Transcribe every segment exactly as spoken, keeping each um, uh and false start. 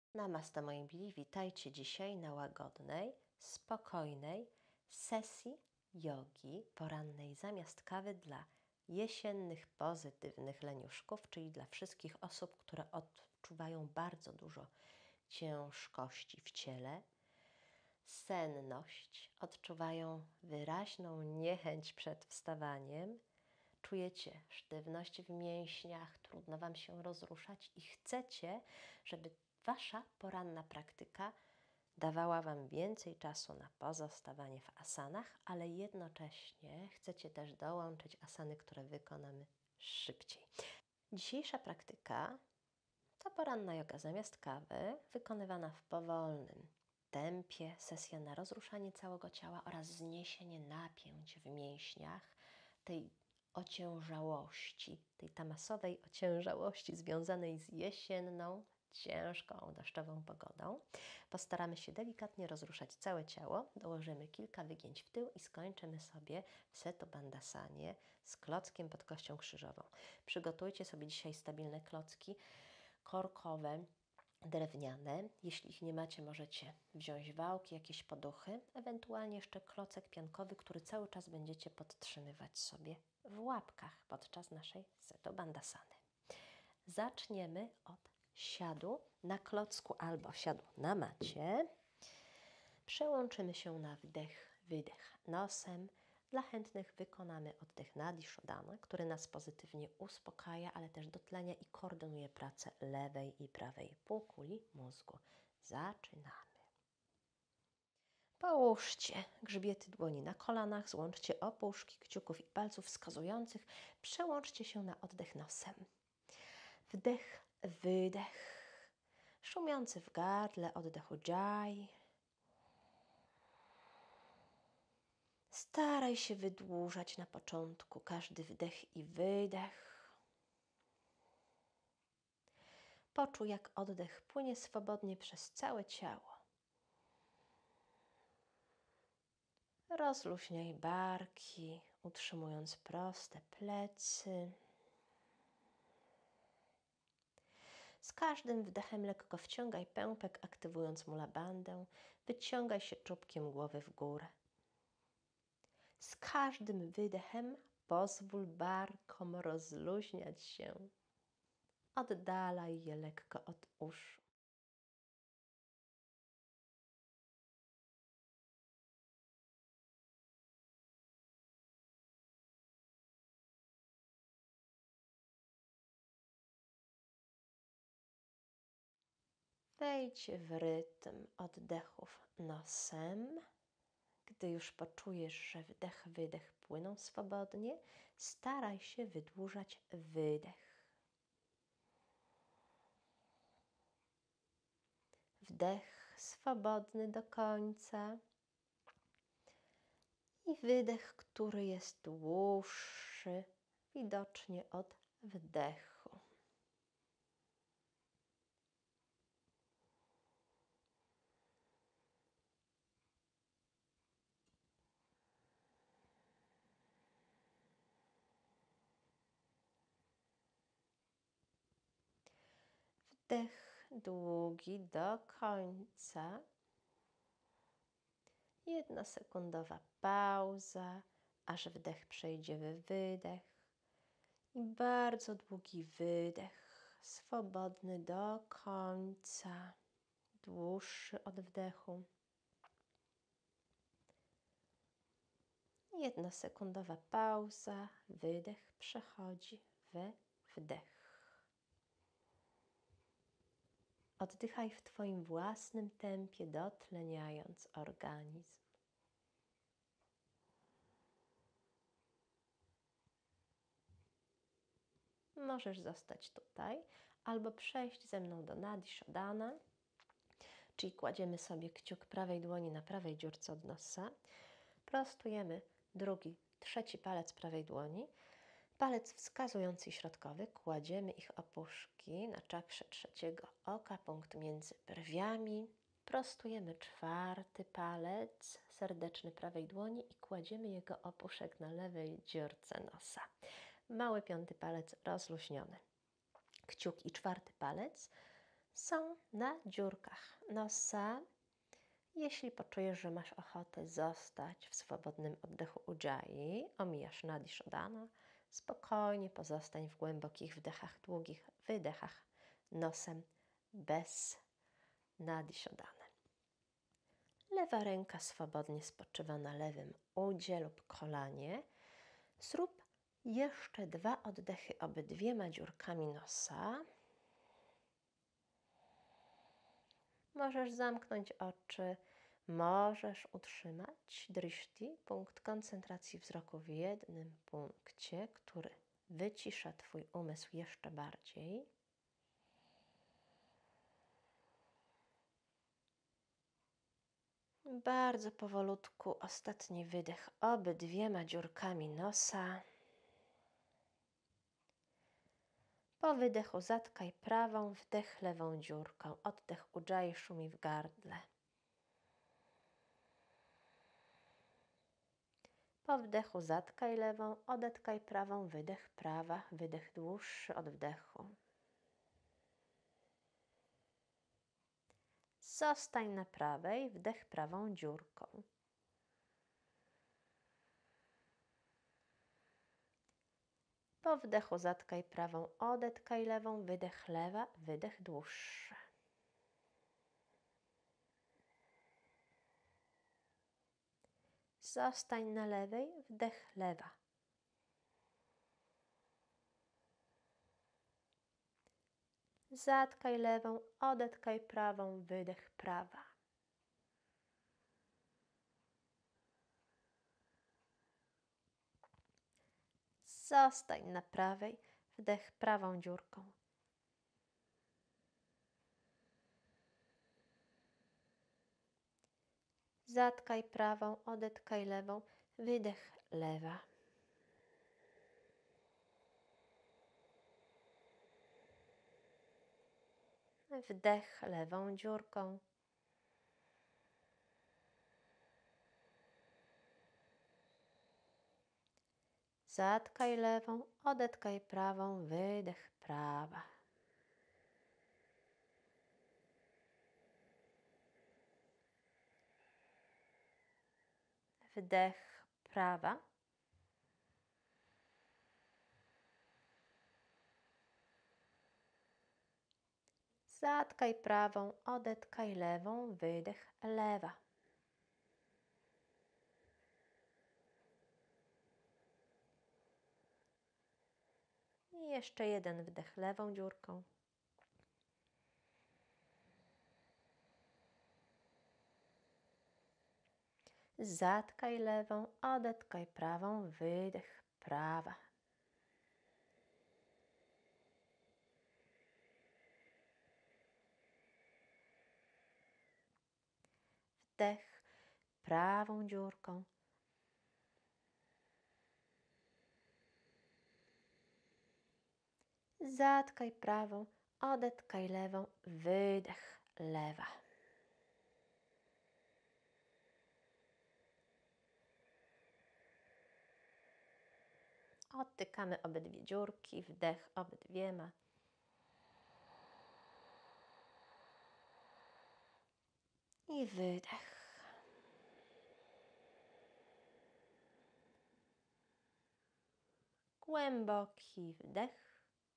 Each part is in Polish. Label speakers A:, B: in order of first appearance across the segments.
A: Namaste moi mili, witajcie dzisiaj na łagodnej, spokojnej sesji jogi porannej zamiast kawy dla jesiennych, pozytywnych leniuszków, czyli dla wszystkich osób, które odczuwają bardzo dużo ciężkości w ciele, senność, odczuwają wyraźną niechęć przed wstawaniem, czujecie sztywność w mięśniach, trudno Wam się rozruszać i chcecie, żeby Wasza poranna praktyka dawała Wam więcej czasu na pozostawanie w asanach, ale jednocześnie chcecie też dołączyć asany, które wykonamy szybciej. Dzisiejsza praktyka to poranna joga zamiast kawy, wykonywana w powolnym tempie, sesja na rozruszanie całego ciała oraz zniesienie napięć w mięśniach, tej ociężałości, tej tamasowej ociężałości związanej z jesienną, ciężką, deszczową pogodą. Postaramy się delikatnie rozruszać całe ciało, dołożymy kilka wygięć w tył i skończymy sobie w Setu Bandhasanie z klockiem pod kością krzyżową. Przygotujcie sobie dzisiaj stabilne klocki korkowe, drewniane. Jeśli ich nie macie, możecie wziąć wałki, jakieś poduchy, ewentualnie jeszcze klocek piankowy, który cały czas będziecie podtrzymywać sobie w łapkach podczas naszej Setu Bandhasany. Zaczniemy od siadu na klocku albo siadu na macie. Przełączymy się na wdech, wydech nosem. Dla chętnych wykonamy oddech Nadi Shodhana, który nas pozytywnie uspokaja, ale też dotlenia i koordynuje pracę lewej i prawej półkuli mózgu. Zaczynamy. Połóżcie grzbiety dłoni na kolanach, złączcie opuszki kciuków i palców wskazujących. Przełączcie się na oddech nosem. Wdech, wydech. Szumiący w gardle oddech Ujjayi. Staraj się wydłużać na początku każdy wdech i wydech. Poczuj, jak oddech płynie swobodnie przez całe ciało. Rozluźniaj barki, utrzymując proste plecy. Z każdym wdechem lekko wciągaj pępek, aktywując mula bandę. Wyciągaj się czubkiem głowy w górę. Z każdym wydechem pozwól barkom rozluźniać się. Oddalaj je lekko od uszu. Wejdź w rytm oddechów nosem. Gdy już poczujesz, że wdech, wydech płyną swobodnie, staraj się wydłużać wydech. Wdech swobodny do końca i wydech, który jest dłuższy, widocznie od wdechu. Wdech długi do końca. Jednosekundowa pauza, aż wdech przejdzie w wydech. I bardzo długi wydech, swobodny do końca, dłuższy od wdechu. Jednosekundowa pauza, wydech przechodzi we wdech. Oddychaj w Twoim własnym tempie, dotleniając organizm. Możesz zostać tutaj albo przejść ze mną do Nadi Shodhana, czyli kładziemy sobie kciuk prawej dłoni na prawej dziurce od nosa, prostujemy drugi, trzeci palec prawej dłoni, palec wskazujący i środkowy, kładziemy ich opuszki na czakrze trzeciego oka, punkt między brwiami, prostujemy czwarty palec serdeczny prawej dłoni i kładziemy jego opuszek na lewej dziurce nosa. Mały piąty palec rozluźniony. Kciuk i czwarty palec są na dziurkach nosa. Jeśli poczujesz, że masz ochotę zostać w swobodnym oddechu Ujjayi, omijasz Nadi Shodhana, spokojnie pozostań w głębokich wdechach, długich wydechach nosem bez Nadi Shodhana. Lewa ręka swobodnie spoczywa na lewym udzie lub kolanie. Zrób jeszcze dwa oddechy obydwiema dziurkami nosa. Możesz zamknąć oczy, możesz utrzymać drishti, punkt koncentracji wzroku w jednym punkcie, który wycisza Twój umysł jeszcze bardziej. Bardzo powolutku ostatni wydech obydwiema dziurkami nosa. Po wydechu zatkaj prawą, wdech lewą dziurką. Oddech Ujjayi szumi w gardle. Po wdechu zatkaj lewą, odetkaj prawą, wydech prawa, wydech dłuższy od wdechu. Zostań na prawej, wdech prawą dziurką. Po wdechu zatkaj prawą, odetkaj lewą, wydech lewa, wydech dłuższy. Zostań na lewej, wdech lewa. Zatkaj lewą, odetkaj prawą, wydech prawa. Zostań na prawej, wdech prawą dziurką. Zatkaj prawą, odetkaj lewą, wydech lewa. Wdech lewą dziurką. Zatkaj lewą, odetkaj prawą, wydech prawa. Wdech prawa. Zatkaj prawą, odetkaj lewą, wydech lewa. I jeszcze jeden wdech lewą dziurką. Zatkaj lewą, odetkaj prawą, wydech prawa. Wdech prawą dziurką. Zatkaj prawą, odetkaj lewą, wydech lewa. Odtykamy obydwie dziurki, wdech obydwiema. I wydech. Głęboki wdech.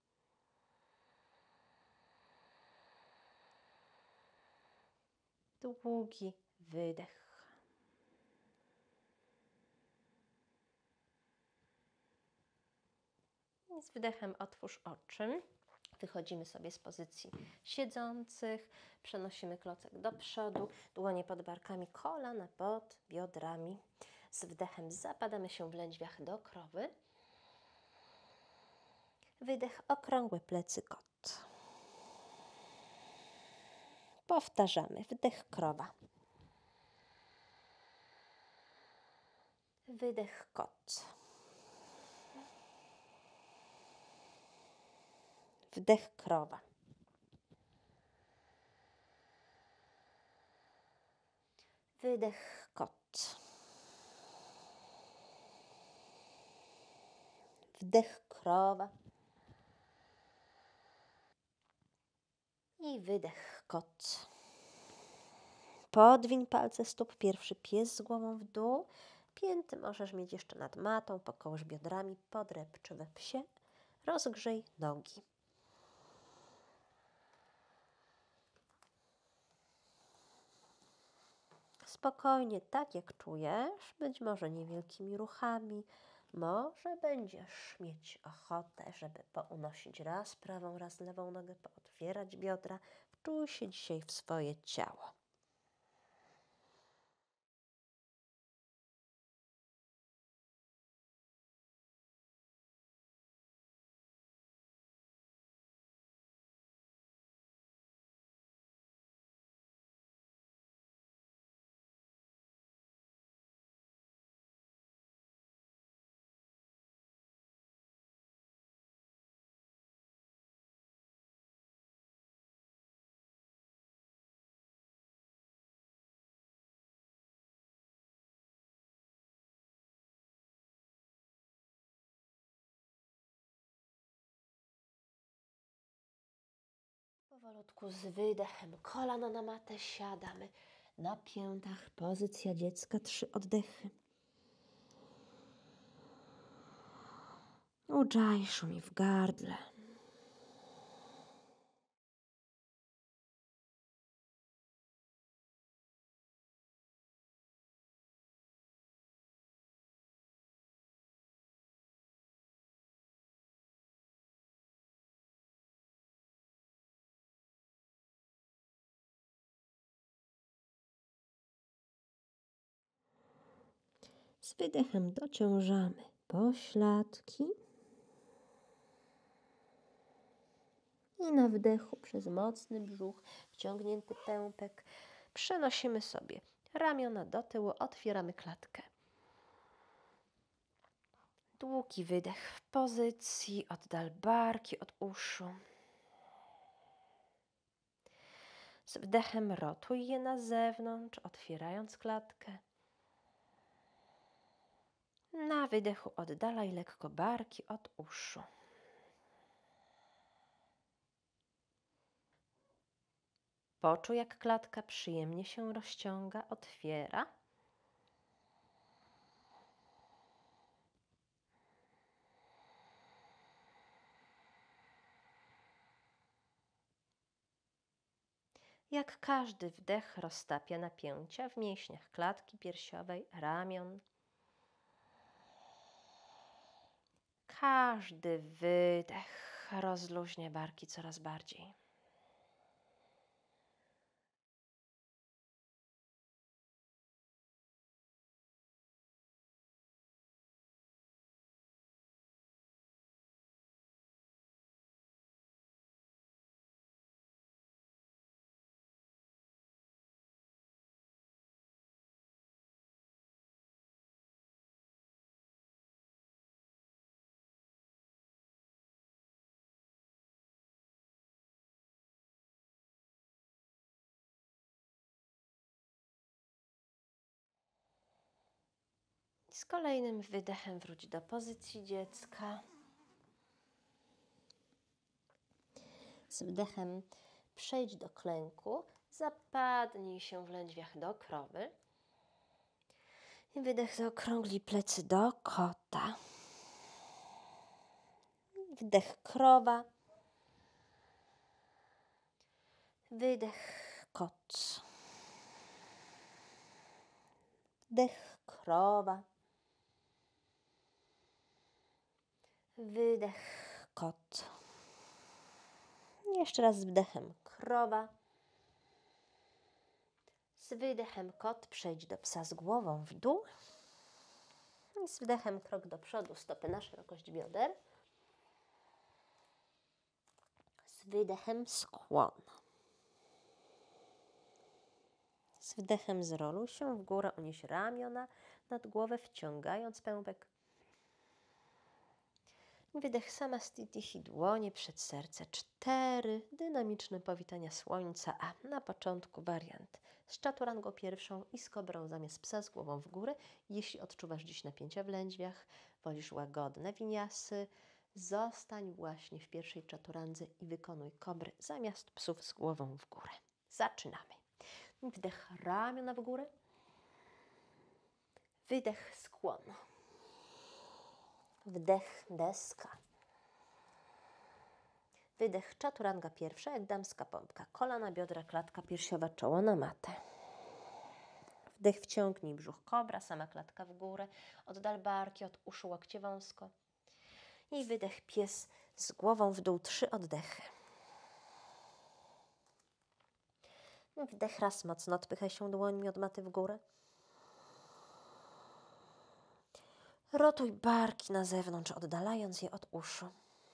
A: Długi wydech. I z wdechem otwórz oczy. Wychodzimy sobie z pozycji siedzących. Przenosimy klocek do przodu. Dłonie pod barkami, kolana pod biodrami. Z wdechem zapadamy się w lędźwiach do krowy. Wydech, okrągłe plecy, kot. Powtarzamy. Wdech, krowa. Wydech, kot. Wdech, krowa. Wydech, kot. Wdech, krowa. I wydech kot. Podwiń palce stóp, pierwszy pies z głową w dół. Pięty możesz mieć jeszcze nad matą, pokołysz biodrami, podrepcz we psie. Rozgrzej nogi. Spokojnie, tak jak czujesz, być może niewielkimi ruchami. Może będziesz mieć ochotę, żeby pounosić raz prawą, raz lewą nogę, pootwierać biodra. Wczuj się dzisiaj w swoje ciało. Powolutku z wydechem kolano na matę siadamy. Na piętach pozycja dziecka, trzy oddechy. Ujaj szumi w gardle. Z wydechem dociążamy pośladki. I na wdechu przez mocny brzuch, wciągnięty pępek, przenosimy sobie ramiona do tyłu, otwieramy klatkę. Długi wydech w pozycji, oddal barki od uszu. Z wdechem rotuj je na zewnątrz, otwierając klatkę. Na wydechu oddalaj lekko barki od uszu. Poczuj, jak klatka przyjemnie się rozciąga, otwiera. Jak każdy wdech roztapia napięcia w mięśniach klatki piersiowej, ramion. Każdy wydech rozluźnia barki coraz bardziej. Z kolejnym wydechem wróć do pozycji dziecka. Z wdechem przejdź do klęku, zapadnij się w lędźwiach do krowy. I wydech zaokrągli plecy do kota. Wdech krowa. Wydech kot. Wdech krowa. Wydech kot. Jeszcze raz z wdechem krowa. Z wydechem kot przejdź do psa z głową w dół. I z wdechem krok do przodu, stopy na szerokość bioder. Z wydechem skłon. Z wdechem zroluj się w górę, unieś ramiona nad głowę, wciągając pępek. Wydech samastitihi, dłonie przed serce. Cztery dynamiczne powitania słońca, a na początku wariant z czaturangą pierwszą i z kobrą zamiast psa z głową w górę. Jeśli odczuwasz dziś napięcia w lędźwiach, wolisz łagodne winiasy, Zostań właśnie w pierwszej czaturandze i wykonuj kobry zamiast psów z głową w górę. Zaczynamy. Wdech ramiona w górę. Wydech skłon. Wdech deska. Wydech czaturanga pierwsza, jak damska pompka. Kolana, biodra, klatka piersiowa, czoło na matę. Wdech wciągnij brzuch kobra, sama klatka w górę. Oddal barki od uszu, łokcie wąsko. I wydech pies z głową w dół, trzy oddechy. Wdech raz mocno, odpychaj się dłońmi od maty w górę. Rotuj barki na zewnątrz, oddalając je od uszu.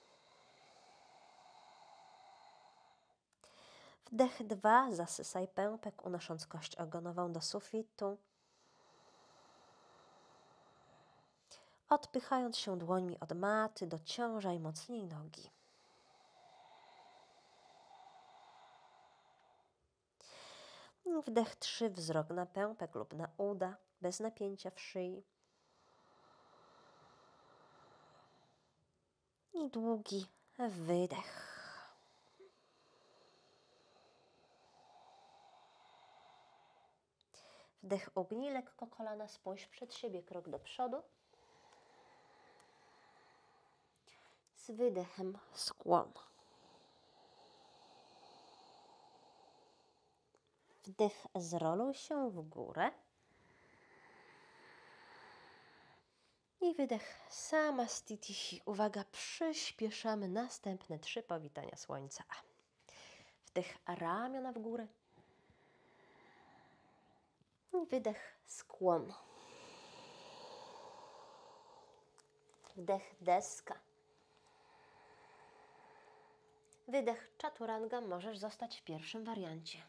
A: Wdech dwa, zasysaj pępek, unosząc kość ogonową do sufitu. Odpychając się dłońmi od maty, dociążaj mocniej nogi. Wdech trzy, wzrok na pępek lub na uda, bez napięcia w szyi. I długi wydech. Wdech ugnij lekko kolana, spójrz przed siebie, krok do przodu. Z wydechem skłon. Wdech, zroluj się w górę. I wydech Samastitihi. Uwaga, przyspieszamy następne trzy powitania słońca. Wdech ramiona w górę. I wydech skłon. Wdech deska. Wydech czaturanga, możesz zostać w pierwszym wariancie.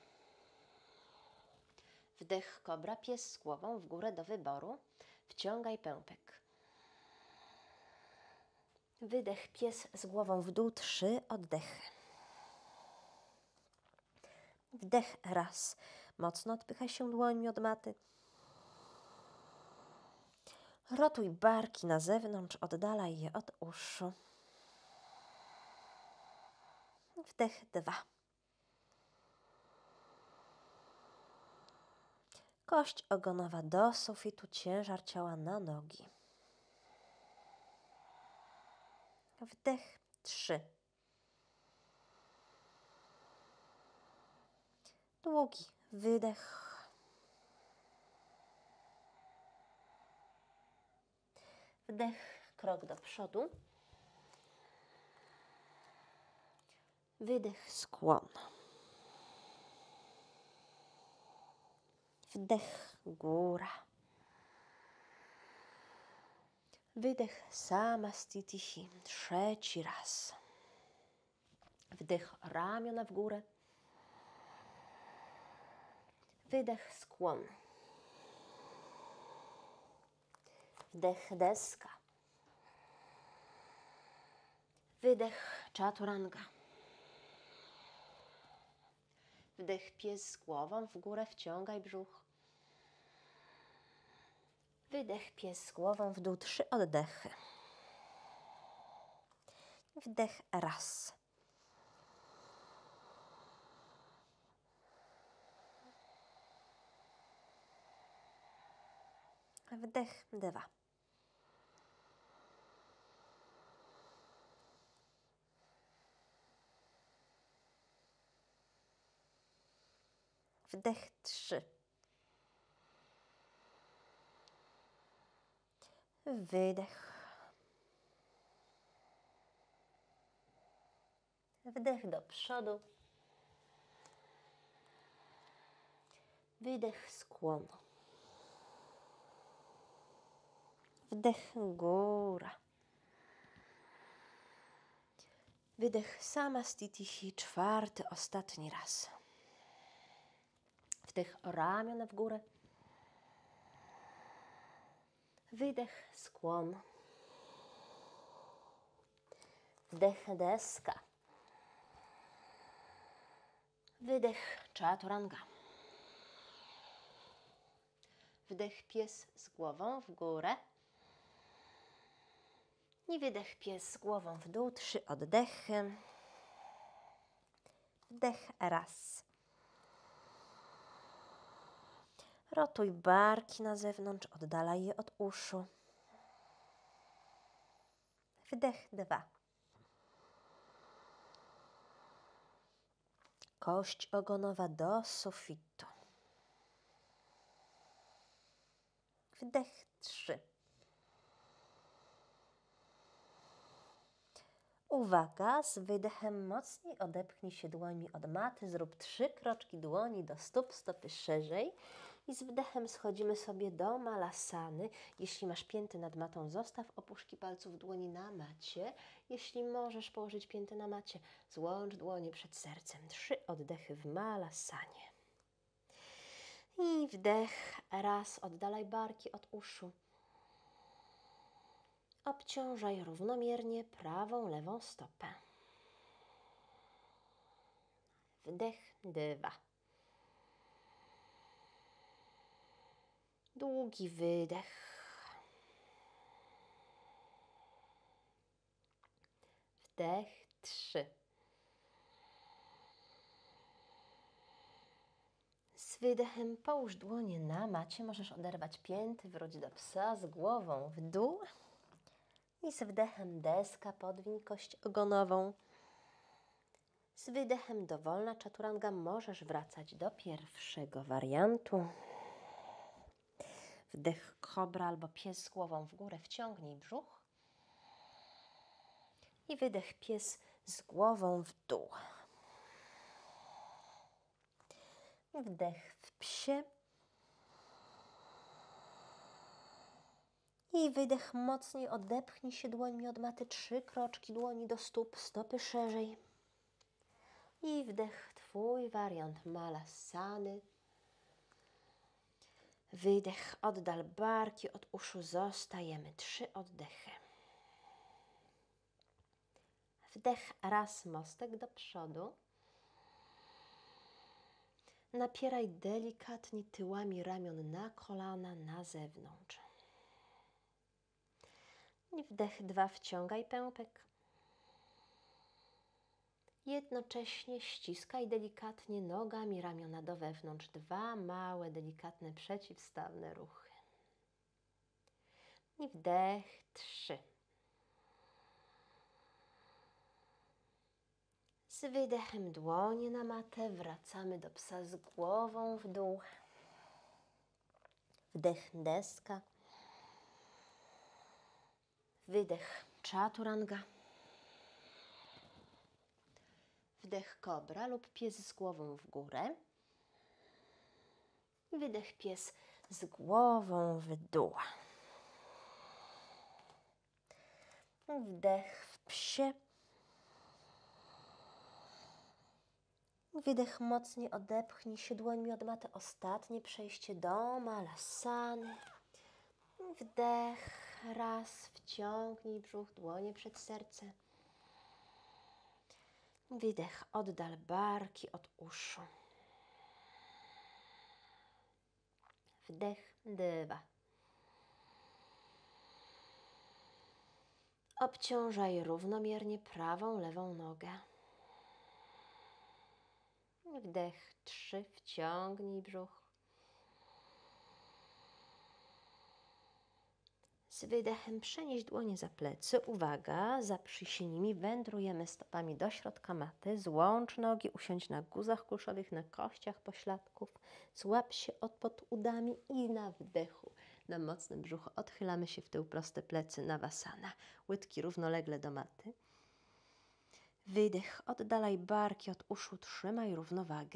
A: Wdech kobra, pies z głową w górę do wyboru. Wciągaj pępek. Wydech pies z głową w dół, trzy oddechy. Wdech raz. Mocno odpychaj się dłońmi od maty. Rotuj barki na zewnątrz, oddalaj je od uszu. Wdech dwa. Kość ogonowa do sufitu, ciężar ciała na nogi. Wdech trzy. Długi wydech. Wdech, krok do przodu. Wydech, skłon. Wdech, góra. Wydech, Samastitihi. Trzeci raz. Wdech, ramiona w górę. Wydech, skłon. Wdech, deska. Wydech, czaturanga. Wdech pies z głową w górę, wciągaj brzuch. Wydech pies z głową w dół, trzy oddechy. Wdech raz. Wdech dwa. Wdech trzy. Wydech. Wdech do przodu. Wydech, skłon. Wdech, góra. Wydech, Samastitihi, czwarty, ostatni raz. Wdech, ramiona w górę. Wydech, skłon. Wdech, deska. Wydech, czaturanga. Wdech pies z głową w górę. I wydech pies z głową w dół, trzy oddechy. Wdech, raz. Rotuj barki na zewnątrz, oddalaj je od uszu. Wdech, dwa. Kość ogonowa do sufitu. Wdech, trzy. Uwaga, z wydechem mocniej odepchnij się dłońmi od maty. Zrób trzy kroczki dłoni do stóp, stopy szerzej. I z wdechem schodzimy sobie do malasany. Jeśli masz pięty nad matą, zostaw opuszki palców dłoni na macie. Jeśli możesz położyć pięty na macie, złącz dłonie przed sercem. Trzy oddechy w malasanie. I wdech, raz, oddalaj barki od uszu. Obciążaj równomiernie prawą, lewą stopę. Wdech, dwa. Długi wydech. Wdech, trzy. Z wydechem połóż dłonie na macie. Możesz oderwać pięty, wróć do psa z głową w dół. I z wdechem deska, podwiń kość ogonową. Z wydechem dowolna chaturanga, możesz wracać do pierwszego wariantu. Wdech kobra albo pies z głową w górę, wciągnij brzuch. I wydech pies z głową w dół. Wdech w psie. I wydech mocniej, odepchnij się dłońmi od maty, trzy kroczki dłoni do stóp, stopy szerzej. I wdech, twój wariant malasany. Wydech, oddal barki od uszu, zostajemy, trzy oddechy. Wdech, raz, mostek do przodu. Napieraj delikatnie tyłami ramion na kolana, na zewnątrz. I wdech, dwa, wciągaj pępek. Jednocześnie ściskaj delikatnie nogami ramiona do wewnątrz. Dwa małe, delikatne, przeciwstawne ruchy. I wdech, trzy. Z wydechem dłonie na matę, wracamy do psa z głową w dół. Wdech, deska. Wydech, chaturanga. Wdech kobra lub pies z głową w górę. Wydech pies z głową w dół. Wdech w psie. Wydech mocniej, odepchnij się dłońmi od maty. Ostatnie przejście do malasany. Wdech, raz, wciągnij brzuch, dłonie przed serce. Wydech, oddal barki od uszu. Wdech, dwa. Obciążaj równomiernie prawą, lewą nogę. Wdech, trzy, wciągnij brzuch. Z wydechem przenieś dłonie za plecy. Uwaga, zaprzyj się nimi. Wędrujemy stopami do środka maty. Złącz nogi, usiądź na guzach kulszowych, na kościach pośladków. Złap się od pod udami i na wdechu, na mocnym brzuchu odchylamy się w tył, proste plecy, nawasana. Łydki równolegle do maty. Wydech, oddalaj barki od uszu, trzymaj równowagę.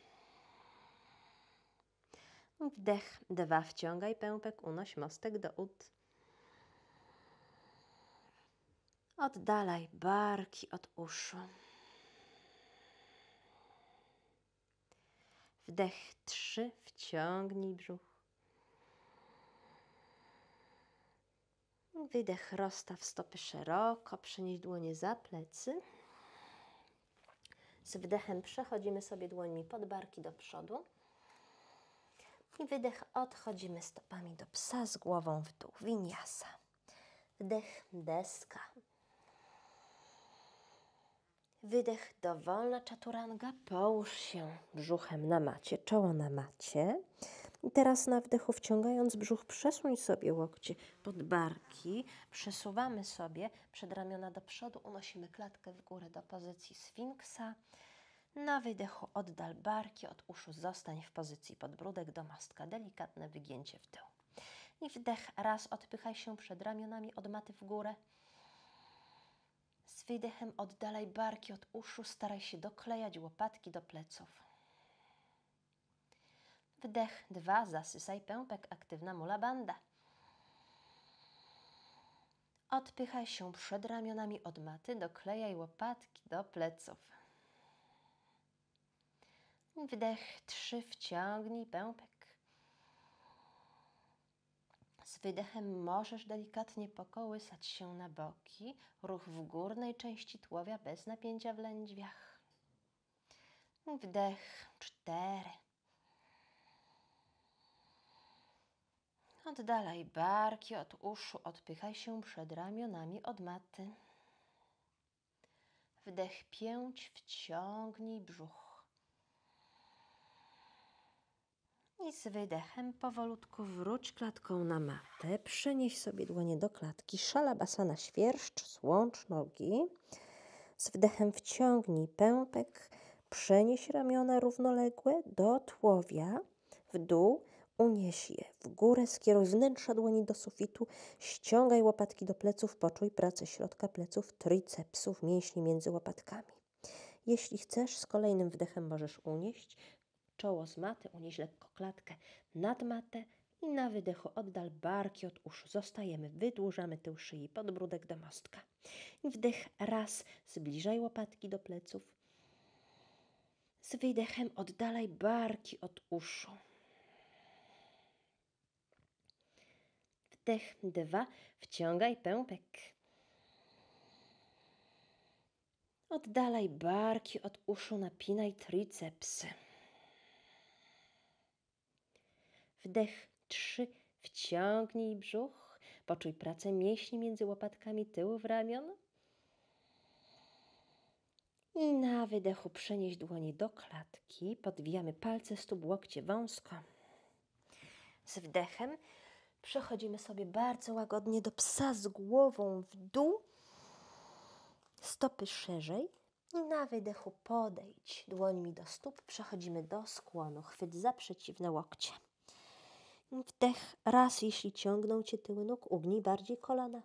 A: Wdech, dwa, wciągaj pępek, unoś mostek do ud. Oddalaj barki od uszu. Wdech, trzy, wciągnij brzuch. Wydech, rozstaw stopy szeroko, przenieś dłonie za plecy. Z wdechem przechodzimy sobie dłońmi pod barki do przodu. I wydech, odchodzimy stopami do psa z głową w dół. Vinyasa. Wdech, deska. Wydech, dowolna czaturanga. Połóż się brzuchem na macie, czoło na macie. I teraz na wdechu, wciągając brzuch, przesuń sobie łokcie pod barki. Przesuwamy sobie przedramiona do przodu, unosimy klatkę w górę do pozycji sfinksa. Na wydechu oddal barki od uszu, zostań w pozycji podbródek do mostka. Delikatne wygięcie w tył. I wdech, raz, odpychaj się przed ramionami od maty w górę. Z wydechem oddalaj barki od uszu, staraj się doklejać łopatki do pleców. Wdech, dwa, zasysaj pępek, aktywna mula bandha. Odpychaj się przed ramionami od maty, doklejaj łopatki do pleców. Wdech, trzy, wciągnij pępek. Z wydechem możesz delikatnie pokołysać się na boki, ruch w górnej części tułowia bez napięcia w lędźwiach. Wdech, cztery. Oddalaj barki od uszu, odpychaj się przed ramionami od maty. Wdech, pięć, wciągnij brzuch. I z wydechem powolutku wróć klatką na matę. Przenieś sobie dłonie do klatki. Shalabhasana, świerszcz, złącz nogi. Z wdechem wciągnij pępek. Przenieś ramiona równoległe do tułowia. W dół unieś je w górę. Skieruj wnętrza dłoni do sufitu. Ściągaj łopatki do pleców. Poczuj pracę środka pleców, tricepsów, mięśni między łopatkami. Jeśli chcesz, z kolejnym wdechem możesz unieść czoło z maty, unieś lekko klatkę nad matę i na wydechu oddal barki od uszu. Zostajemy, wydłużamy tył szyi, podbródek do mostka. I wdech, raz, zbliżaj łopatki do pleców. Z wydechem oddalaj barki od uszu. Wdech, dwa, wciągaj pępek. Oddalaj barki od uszu, napinaj tricepsy. Wdech, trzy, wciągnij brzuch, poczuj pracę mięśni między łopatkami tyłów ramion. I na wydechu przenieś dłonie do klatki, podwijamy palce stóp, łokcie wąsko. Z wdechem przechodzimy sobie bardzo łagodnie do psa z głową w dół, stopy szerzej. I na wydechu podejdź dłońmi do stóp, przechodzimy do skłonu, chwyt za przeciwne łokcie. Wdech, raz, jeśli ciągną Cię tyły nóg, ugnij bardziej kolana.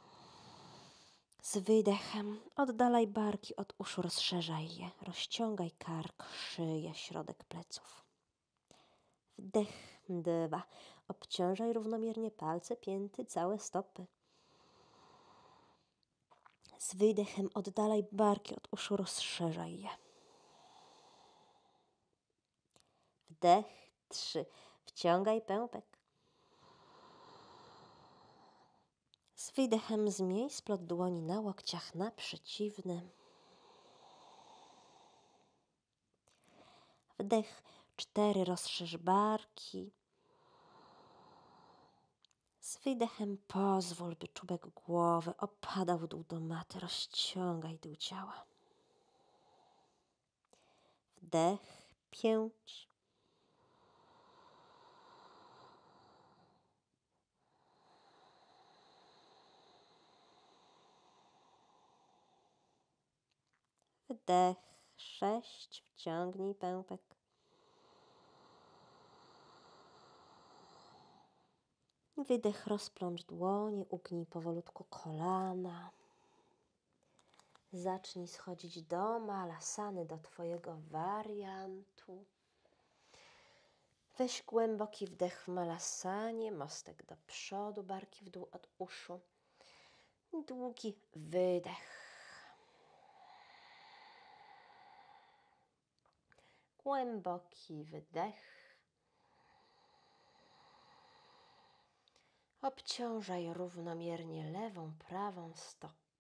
A: Z wydechem oddalaj barki od uszu, rozszerzaj je, rozciągaj kark, szyję, środek pleców. Wdech, dwa, obciążaj równomiernie palce, pięty, całe stopy. Z wydechem oddalaj barki od uszu, rozszerzaj je. Wdech, trzy, wciągaj pępek. Z wydechem zmień splot dłoni na łokciach na przeciwny. Wdech, cztery, rozszerz barki. Z wydechem pozwól, by czubek głowy opadał w dół do maty. Rozciągaj tył ciała. Wdech, pięć. Wdech, sześć, wciągnij pępek. Wydech, rozplącz dłonie, ugnij powolutku kolana. Zacznij schodzić do malasany, do Twojego wariantu. Weź głęboki wdech w malasanie, mostek do przodu, barki w dół od uszu. Długi wydech. Głęboki wydech. Obciążaj równomiernie lewą, prawą stopę.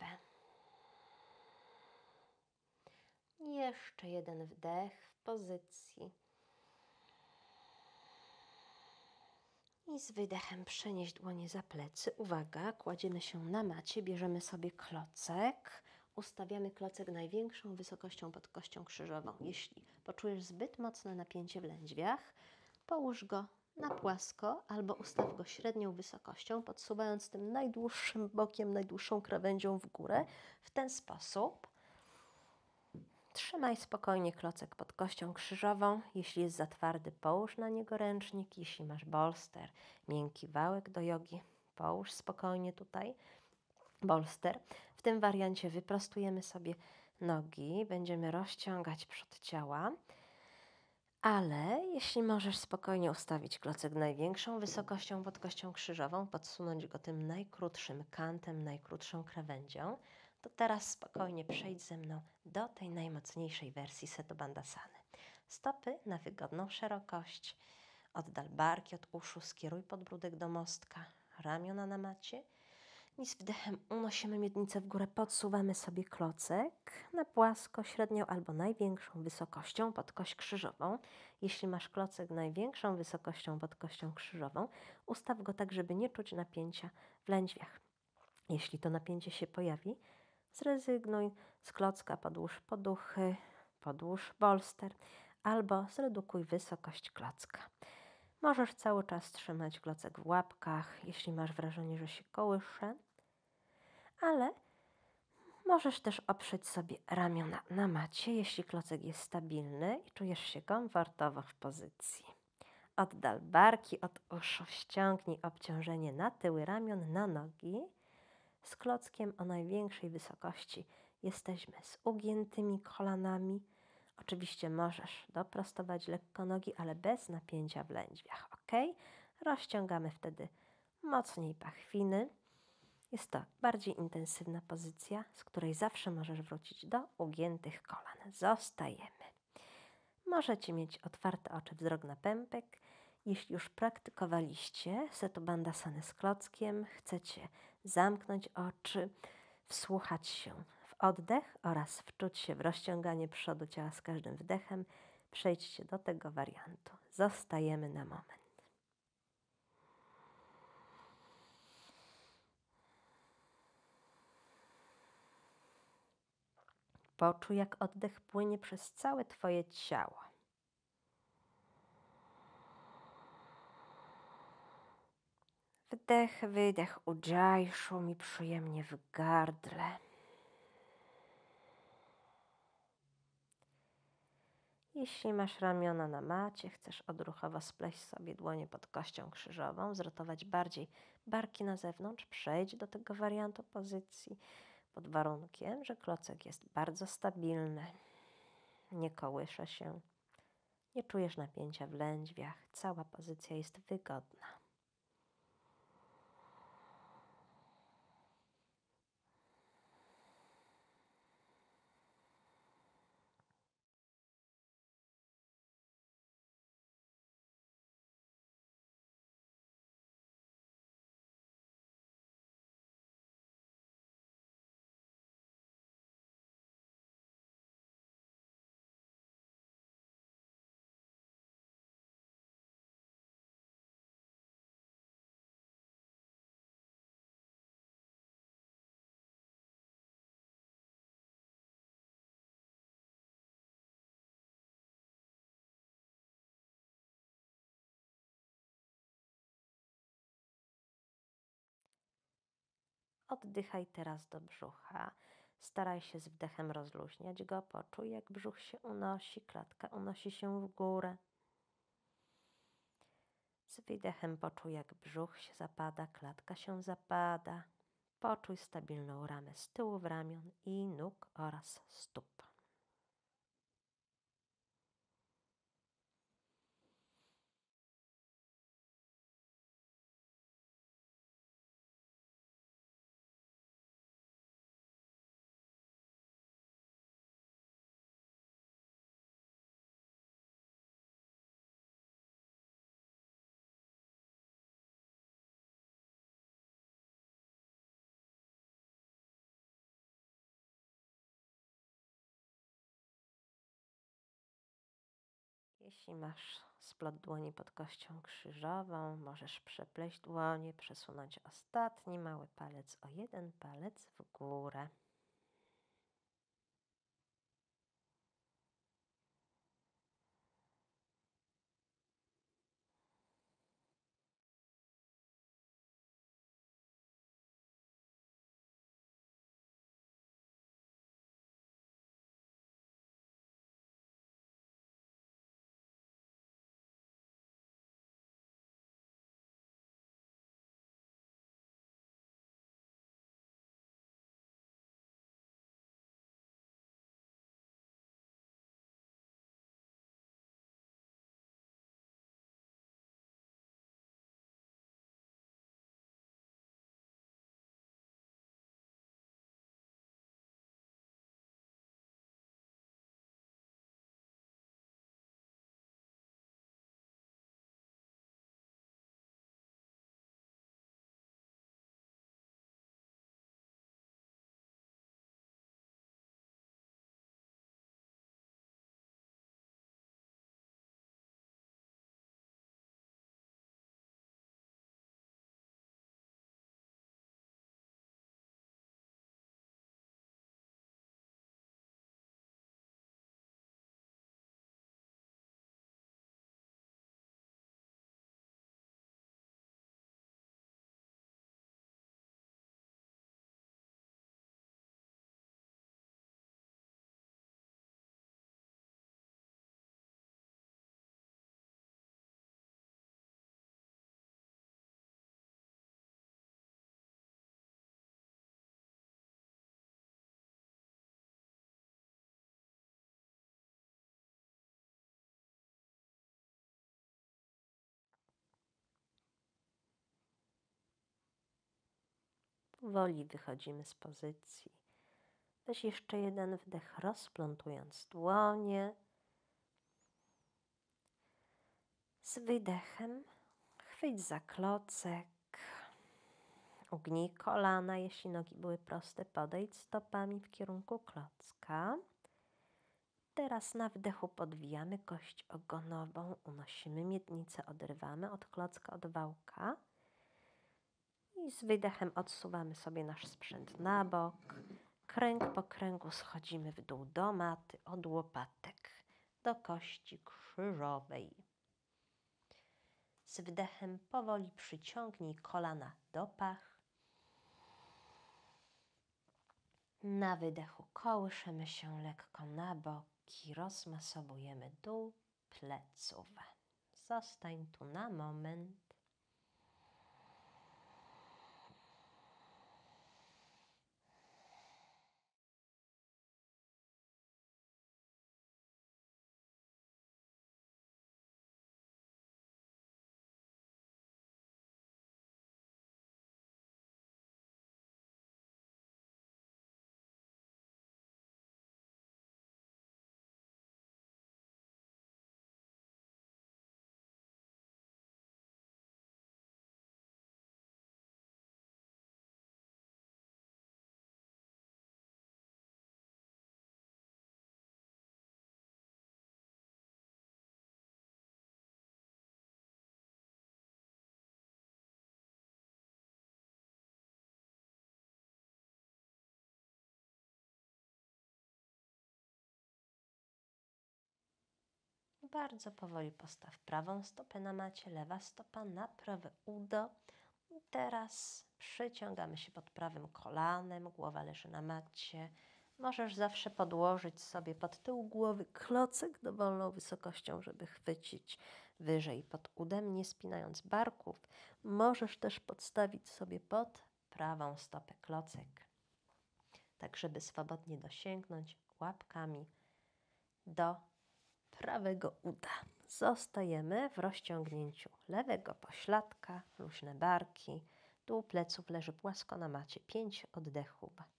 A: Jeszcze jeden wdech w pozycji. I z wydechem przenieść dłonie za plecy. Uwaga, kładziemy się na macie, bierzemy sobie klocek. Ustawiamy klocek największą wysokością pod kością krzyżową. Jeśli poczujesz zbyt mocne napięcie w lędźwiach, połóż go na płasko albo ustaw go średnią wysokością, podsuwając tym najdłuższym bokiem, najdłuższą krawędzią w górę. W ten sposób trzymaj spokojnie klocek pod kością krzyżową. Jeśli jest za twardy, połóż na niego ręcznik. Jeśli masz bolster, miękki wałek do jogi, połóż spokojnie tutaj bolster. W tym wariancie wyprostujemy sobie nogi, będziemy rozciągać przód ciała, ale jeśli możesz spokojnie ustawić klocek największą wysokością pod kością krzyżową, podsunąć go tym najkrótszym kantem, najkrótszą krawędzią, to teraz spokojnie przejdź ze mną do tej najmocniejszej wersji Setu Bandhasany. Stopy na wygodną szerokość, oddal barki od uszu, skieruj podbródek do mostka, ramiona na macie. I z wdechem unosimy miednicę w górę, podsuwamy sobie klocek na płasko, średnią albo największą wysokością pod kość krzyżową. Jeśli masz klocek największą wysokością pod kością krzyżową, ustaw go tak, żeby nie czuć napięcia w lędźwiach. Jeśli to napięcie się pojawi, zrezygnuj z klocka, podłóż poduchy, podłóż bolster albo zredukuj wysokość klocka. Możesz cały czas trzymać klocek w łapkach, jeśli masz wrażenie, że się kołysze, ale możesz też oprzeć sobie ramiona na macie, jeśli klocek jest stabilny i czujesz się komfortowo w pozycji. Oddal barki od uszu, ściągnij obciążenie na tyły ramion, na nogi. Z klockiem o największej wysokości jesteśmy z ugiętymi kolanami. Oczywiście możesz doprostować lekko nogi, ale bez napięcia w lędźwiach, ok? Rozciągamy wtedy mocniej pachwiny. Jest to bardziej intensywna pozycja, z której zawsze możesz wrócić do ugiętych kolan. Zostajemy. Możecie mieć otwarte oczy, wzrok na pępek. Jeśli już praktykowaliście Setu Bandhasany z klockiem, chcecie zamknąć oczy, wsłuchać się w oddech oraz wczuć się w rozciąganie przodu ciała z każdym wdechem, przejdźcie do tego wariantu. Zostajemy na moment. Poczuj, jak oddech płynie przez całe Twoje ciało. Wdech, wydech, ujjayi, szumi przyjemnie w gardle. Jeśli masz ramiona na macie, chcesz odruchowo spleść sobie dłonie pod kością krzyżową, zrotować bardziej barki na zewnątrz, przejdź do tego wariantu pozycji pod warunkiem, że klocek jest bardzo stabilny, nie kołysze się, nie czujesz napięcia w lędźwiach, cała pozycja jest wygodna. Oddychaj teraz do brzucha. Staraj się z wdechem rozluźniać go. Poczuj, jak brzuch się unosi, klatka unosi się w górę. Z wydechem poczuj, jak brzuch się zapada, klatka się zapada. Poczuj stabilną ramę z tyłów ramion i nóg oraz stóp. Jeśli masz splot dłoni pod kością krzyżową, możesz przepleść dłonie, przesunąć ostatni mały palec o jeden palec w górę. Powoli wychodzimy z pozycji. Weź jeszcze jeden wdech, rozplątując dłonie. Z wydechem chwyć za klocek. Ugnij kolana, jeśli nogi były proste, podejdź stopami w kierunku klocka. Teraz na wdechu podwijamy kość ogonową, unosimy miednicę, oderwamy od klocka, od wałka. I z wydechem odsuwamy sobie nasz sprzęt na bok. Kręg po kręgu schodzimy w dół do maty, od łopatek do kości krzyżowej. Z wdechem powoli przyciągnij kolana do pach. Na wydechu kołyszymy się lekko na boki, rozmasowujemy dół pleców. Zostań tu na moment. Bardzo powoli postaw prawą stopę na macie, lewa stopa na prawe udo. I teraz przyciągamy się pod prawym kolanem, głowa leży na macie. Możesz zawsze podłożyć sobie pod tył głowy klocek dowolną wysokością, żeby chwycić wyżej pod udem, nie spinając barków. Możesz też podstawić sobie pod prawą stopę klocek, tak żeby swobodnie dosięgnąć łapkami do prawego uda. Zostajemy w rozciągnięciu lewego pośladka, luźne barki, dół pleców leży płasko na macie. Pięć oddechów.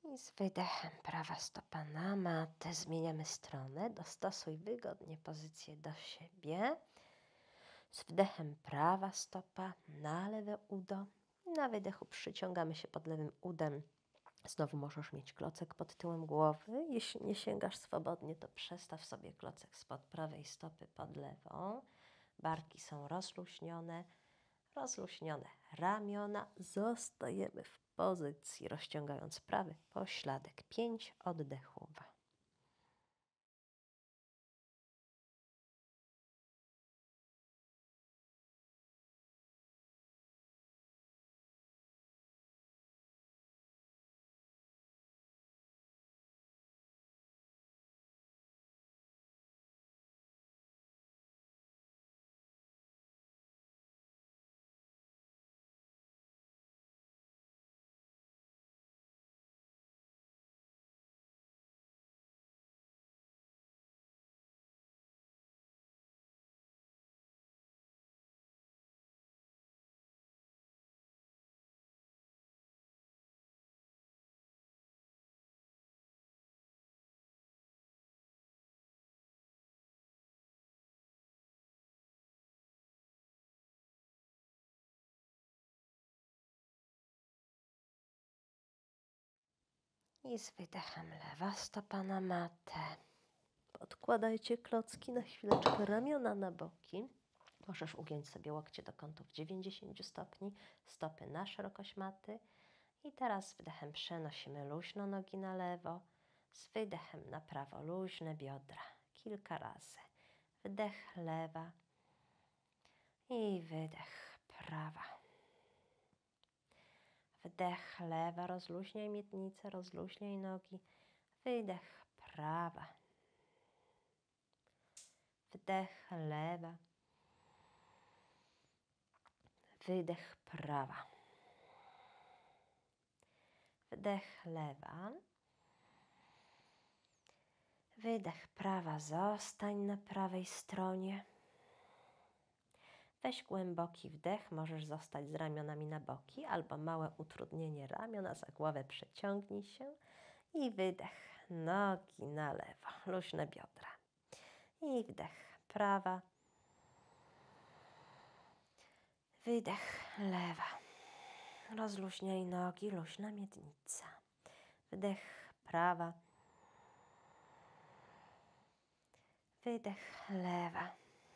A: I z wydechem prawa stopa na matę. Zmieniamy stronę. Dostosuj wygodnie pozycję do siebie. Z wdechem prawa stopa na lewe udo. Na wydechu przyciągamy się pod lewym udem. Znowu możesz mieć klocek pod tyłem głowy. Jeśli nie sięgasz swobodnie, to przestaw sobie klocek spod prawej stopy pod lewą. Barki są rozluźnione. Rozluźnione ramiona. Zostajemy w pozycji, rozciągając prawy pośladek. Pięć oddechów. I z wydechem lewa stopa na matę. Podkładajcie klocki na chwileczkę, ramiona na boki. Możesz ugiąć sobie łokcie do kątów dziewięćdziesiąt stopni, stopy na szerokość maty. I teraz z wdechem przenosimy luźno nogi na lewo, z wydechem na prawo luźne biodra. Kilka razy. Wdech lewa i wydech prawa. Wdech lewa, rozluźniaj miednicę, rozluźniaj nogi. Wydech prawa. Wdech lewa. Wydech prawa. Wdech lewa. Wydech prawa. Zostań na prawej stronie. Weź głęboki wdech. Możesz zostać z ramionami na boki albo małe utrudnienie ramion, a za głowę przeciągnij się. I wydech. Nogi na lewo. Luźne biodra. I wdech prawa. Wydech lewa. Rozluźniaj nogi, luźna miednica. Wdech prawa. Wydech lewa.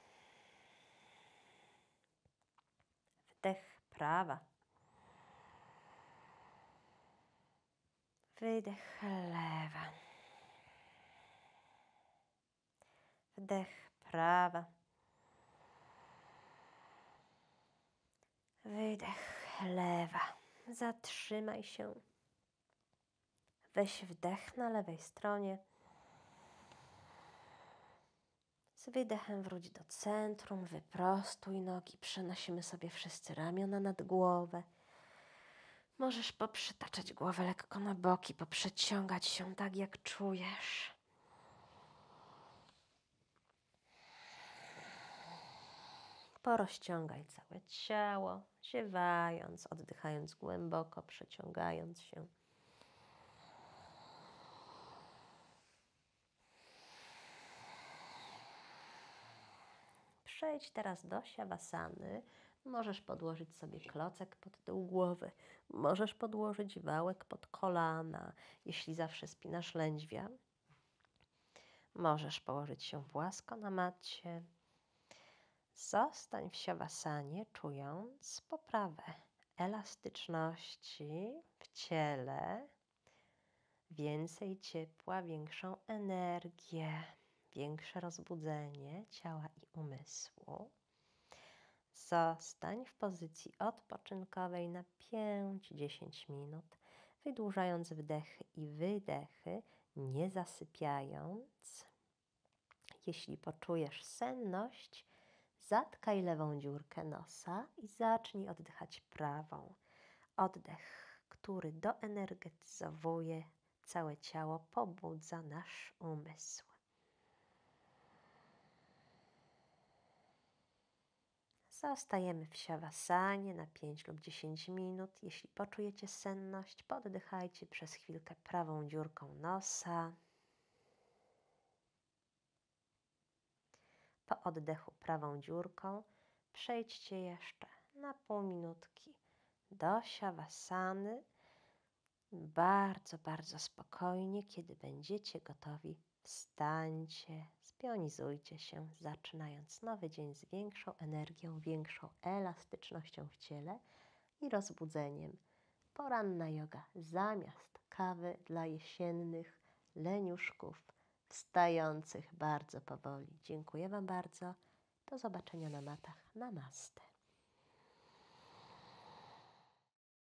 A: Wdech prawa. Wydech lewa. Wdech prawa. Wydech lewa. Zatrzymaj się. Weź wdech na lewej stronie. Z wydechem wróć do centrum. Wyprostuj nogi. Przenosimy sobie wszyscy ramiona nad głowę. Możesz poprzytaczać głowę lekko na boki, poprzeciągać się tak, jak czujesz. Porozciągaj całe ciało, ziewając, oddychając głęboko, przeciągając się. Przejdź teraz do siawasany. Możesz podłożyć sobie klocek pod tył głowy. Możesz podłożyć wałek pod kolana, jeśli zawsze spinasz lędźwia. Możesz położyć się płasko na macie. Zostań w siawasanie, czując poprawę elastyczności w ciele, więcej ciepła, większą energię, większe rozbudzenie ciała i umysłu. Zostań w pozycji odpoczynkowej na pięć do dziesięciu minut, wydłużając wdechy i wydechy, nie zasypiając. Jeśli poczujesz senność, zatkaj lewą dziurkę nosa i zacznij oddychać prawą. Oddech, który doenergetyzowuje całe ciało, pobudza nasz umysł. Zostajemy w siawasanie na pięć lub dziesięć minut. Jeśli poczujecie senność, poddychajcie przez chwilkę prawą dziurką nosa. Po oddechu prawą dziurką przejdźcie jeszcze na pół minutki do siawasany. Bardzo, bardzo spokojnie. Kiedy będziecie gotowi, wstańcie, spionizujcie się, zaczynając nowy dzień z większą energią, większą elastycznością w ciele i rozbudzeniem. Poranna joga zamiast kawy dla jesiennych leniuszków wstających bardzo powoli. Dziękuję Wam bardzo. Do zobaczenia na matach. Namaste.